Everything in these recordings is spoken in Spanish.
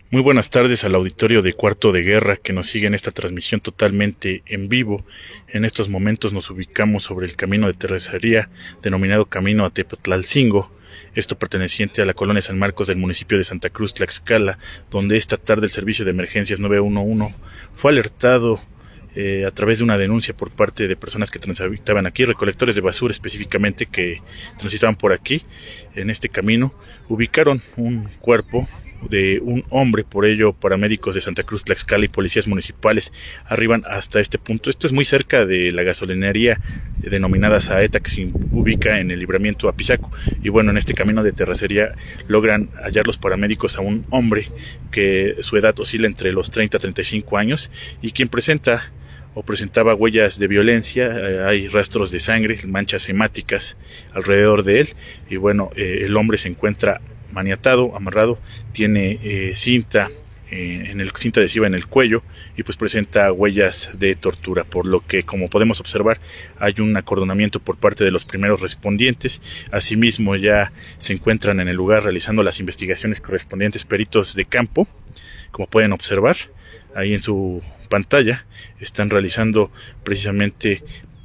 Muy buenas tardes al auditorio de Cuarto de Guerra que nos sigue en esta transmisión totalmente en vivo. En estos momentos nos ubicamos sobre el camino de terracería denominado Camino a Tepotlalcingo, esto perteneciente a la colonia San Marcos del municipio de Santa Cruz, Tlaxcala, donde esta tarde el servicio de emergencias 911 fue alertado a través de una denuncia por parte de personas que transitaban aquí, recolectores de basura específicamente que transitaban por aquí, en este camino. Ubicaron un cuerpo de un hombre, por ello paramédicos de Santa Cruz, Tlaxcala y policías municipales arriban hasta este punto. Esto es muy cerca de la gasolinería denominada Saeta, que se ubica en el libramiento Apizaco, y bueno, en este camino de terracería logran hallar los paramédicos a un hombre que su edad oscila entre los 30 a 35 años y quien presentaba huellas de violencia. Hay rastros de sangre, manchas hemáticas alrededor de él, y bueno, el hombre se encuentra maniatado, amarrado, tiene cinta adhesiva en el cuello y pues presenta huellas de tortura, por lo que, como podemos observar, hay un acordonamiento por parte de los primeros respondientes. Asimismo, ya se encuentran en el lugar realizando las investigaciones correspondientes peritos de campo. Como pueden observar ahí en su pantalla, están realizando precisamente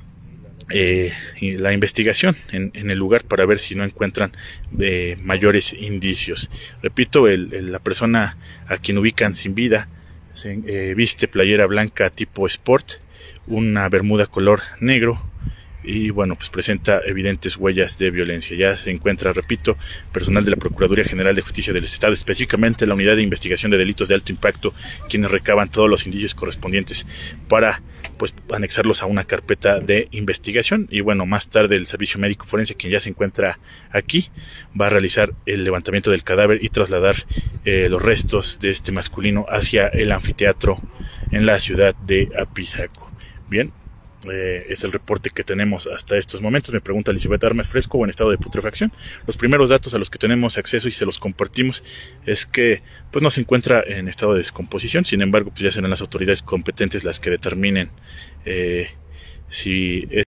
la investigación en el lugar para ver si no encuentran mayores indicios. Repito, la persona a quien ubican sin vida viste playera blanca tipo sport, una bermuda color negro, y bueno, pues presenta evidentes huellas de violencia. Ya se encuentra, repito, personal de la Procuraduría General de Justicia del Estado, específicamente la Unidad de Investigación de Delitos de Alto Impacto, quienes recaban todos los indicios correspondientes para pues anexarlos a una carpeta de investigación. Y bueno, más tarde el Servicio Médico Forense, quien ya se encuentra aquí, va a realizar el levantamiento del cadáver y trasladar los restos de este masculino hacia el anfiteatro en la ciudad de Apizaco. Bien, es el reporte que tenemos hasta estos momentos. Me pregunta Elizabeth Armas, ¿fresco o en estado de putrefacción? Los primeros datos a los que tenemos acceso y se los compartimos es que pues no se encuentra en estado de descomposición. Sin embargo, pues ya serán las autoridades competentes las que determinen si